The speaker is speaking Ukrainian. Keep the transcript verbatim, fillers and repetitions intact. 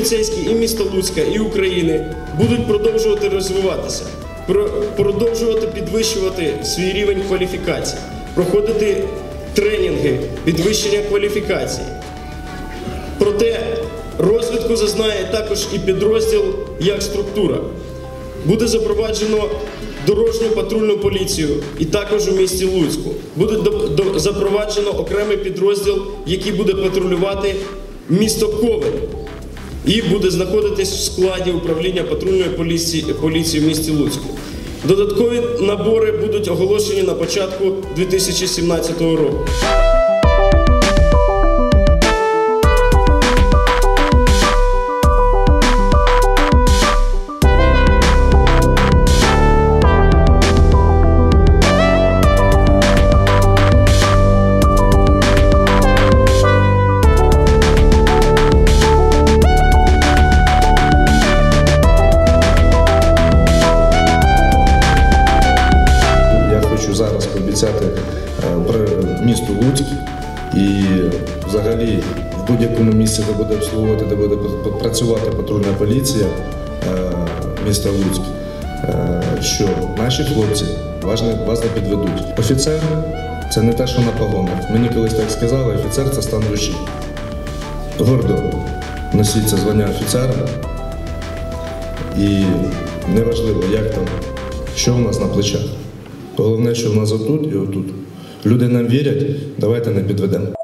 поліцейські і міста Луцька, і України будуть продовжувати розвиватися, продовжувати підвищувати свій рівень кваліфікації, проходити тренінги підвищення кваліфікації. Проте розвитку зазнає також і підрозділ як структура. Буде запроваджено дорожню патрульну поліцію і також у місті Луцьку. Буде запроваджено окремий підрозділ, який буде патрулювати місто Ковель і буде знаходитись в складі управління патрульної поліції, поліції в місті Луцьку. Додаткові набори будуть оголошені на початку дві тисячі сімнадцятого року. Зараз пообіцяти місту Луцьк і взагалі в будь-якому місці, де буде обслуговувати, де буде працювати патрульна поліція міста Луцьк, що наші хлопці вас не підведуть. Офіцер – це не те, що на погонах. Мені колись так сказали, офіцер – це стан душі. Гордо носіть це звання офіцера і неважливо, як там, що в нас на плечах. Головне, що в нас отут і отут. Люди нам вірять, давайте не підведемо.